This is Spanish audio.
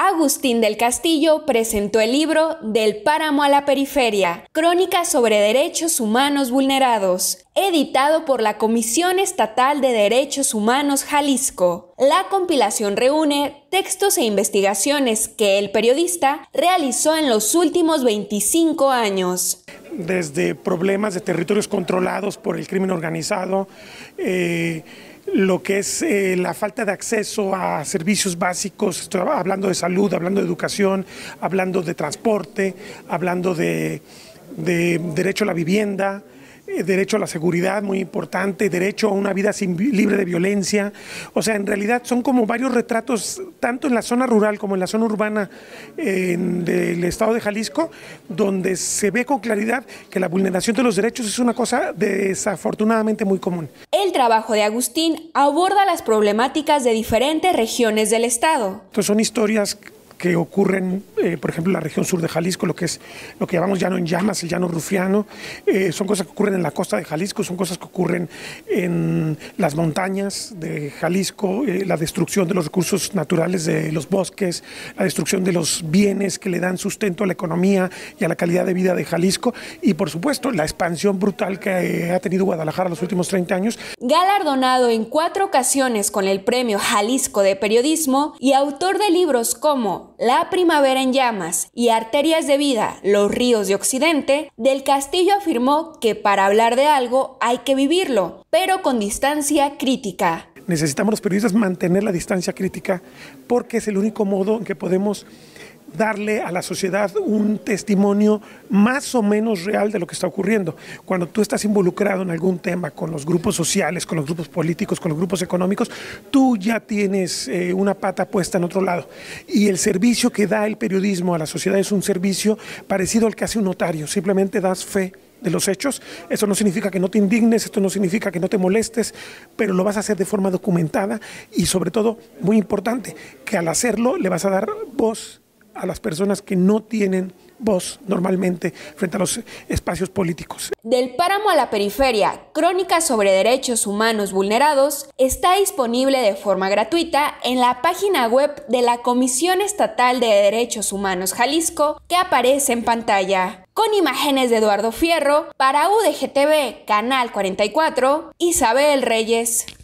Agustín del Castillo presentó el libro Del páramo a la periferia, Crónicas sobre derechos humanos vulnerados, editado por la Comisión Estatal de Derechos Humanos Jalisco. La compilación reúne textos e investigaciones que el periodista realizó en los últimos 25 años. Desde problemas de territorios controlados por el crimen organizado, lo que es la falta de acceso a servicios básicos, estoy hablando de salud, hablando de educación, hablando de transporte, hablando de derecho a la vivienda, derecho a la seguridad, muy importante, derecho a una vida libre de violencia. O sea, en realidad son como varios retratos, tanto en la zona rural como en la zona urbana del estado de Jalisco, donde se ve con claridad que la vulneración de los derechos es una cosa desafortunadamente muy común. El trabajo de Agustín aborda las problemáticas de diferentes regiones del estado. Entonces son historias que ocurren, por ejemplo, en la región sur de Jalisco, lo que llamamos llano en llamas, el llano rufiano, son cosas que ocurren en la costa de Jalisco, son cosas que ocurren en las montañas de Jalisco, la destrucción de los recursos naturales de los bosques, la destrucción de los bienes que le dan sustento a la economía y a la calidad de vida de Jalisco, y por supuesto la expansión brutal que ha tenido Guadalajara los últimos 30 años. Galardonado en 4 ocasiones con el Premio Jalisco de Periodismo y autor de libros como La primavera en llamas y Arterias de vida, los ríos de Occidente, Del Castillo afirmó que para hablar de algo hay que vivirlo, pero con distancia crítica. Necesitamos los periodistas mantener la distancia crítica porque es el único modo en que podemos darle a la sociedad un testimonio más o menos real de lo que está ocurriendo. Cuando tú estás involucrado en algún tema con los grupos sociales, con los grupos políticos, con los grupos económicos, tú ya tienes una pata puesta en otro lado. Y el servicio que da el periodismo a la sociedad es un servicio parecido al que hace un notario, simplemente das fe de los hechos. Eso no significa que no te indignes, esto no significa que no te molestes, pero lo vas a hacer de forma documentada y sobre todo, muy importante, que al hacerlo le vas a dar voz a las personas que no tienen voz normalmente frente a los espacios políticos. Del páramo a la periferia, Crónicas sobre derechos humanos vulnerados, está disponible de forma gratuita en la página web de la Comisión Estatal de Derechos Humanos Jalisco, que aparece en pantalla. Con imágenes de Eduardo Fierro, para UDGTV, Canal 44, Isabel Reyes.